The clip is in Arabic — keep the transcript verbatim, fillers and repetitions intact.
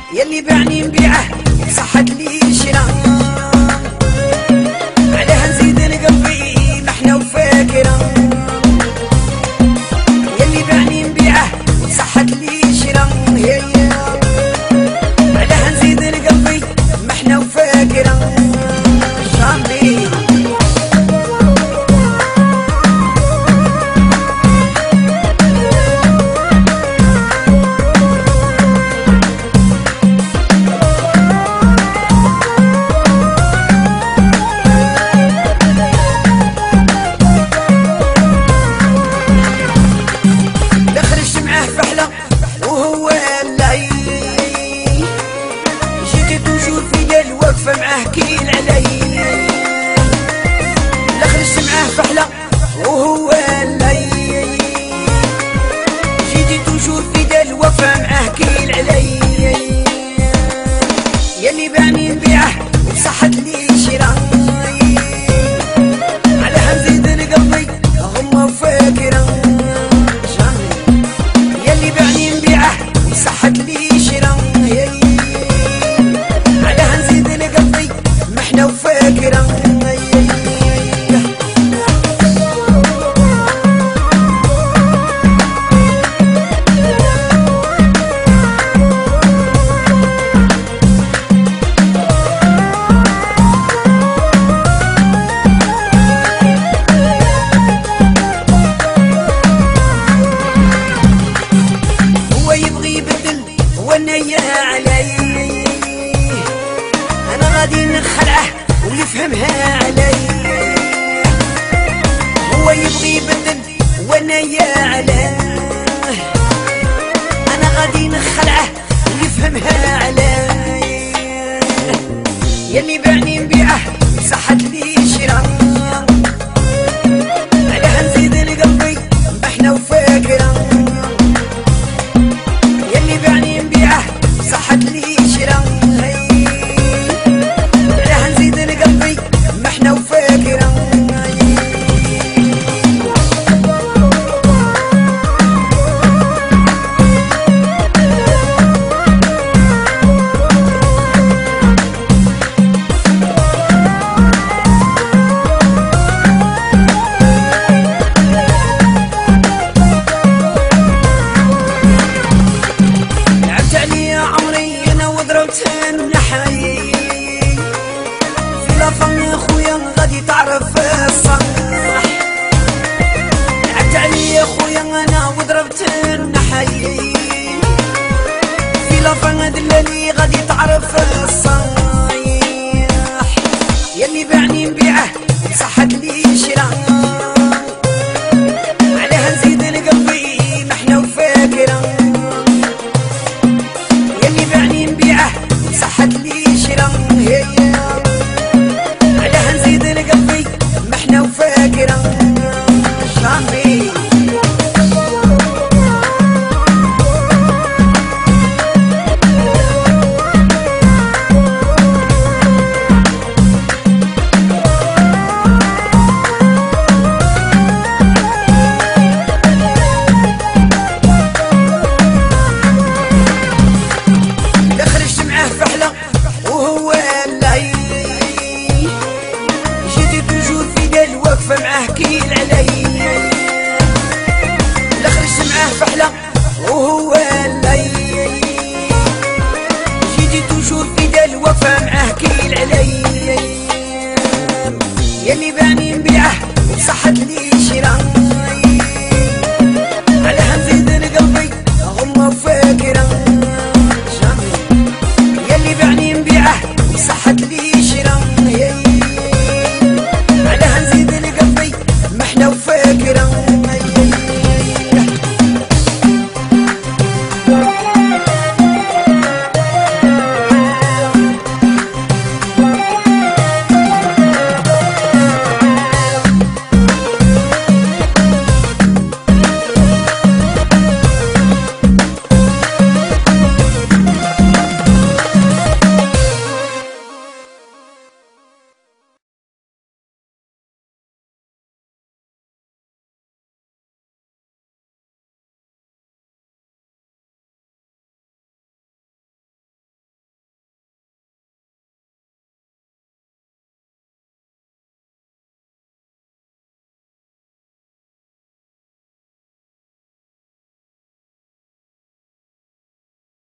يلي بعني نبيعه صحت لي شرا عليها نزيد لقلبي محنة وفاكرة. يلي بعني نبيعه صحت لي شرا عليها نزيد لقلبي محنة وفاكرة. جامي معاه كيل علي لخرجت معاه فحلة وهو اللي جيتي توجور في دا الوفا معاه كيل علي. يلي بعني نبيعه وصحت لي شراي عليها نزيد لقلبي غمة وفاكرة. يلي بعني نبيعه وصحت لي شراي محنة وفاكرة. هو يبغي يبدل وانا يا علي انا غادي نخلعه ويفهمها علي. هو يبغي يبدل وانا يا علاه انا غادي نخلعه ويفهمها علي. يلي بعني نبيعه صحت لي شرا عليها نزيد لقلبي محنة وفاكرة. يلي بعني نبيعه صحت لي شرا محنة وفاكرة. لعبت علي عمري انا وضربت النحي في لفن يا خويا غادي تعرف الصح. لعبت علي يا خويا انا وضربت النحي في لفن دلالي غادي تعرف الصايح. يلي بعني نبيعه صحت لي شرا عليها نزيد لقلبي محنة وفاكرة. يلي بعني نبيعه صحت لي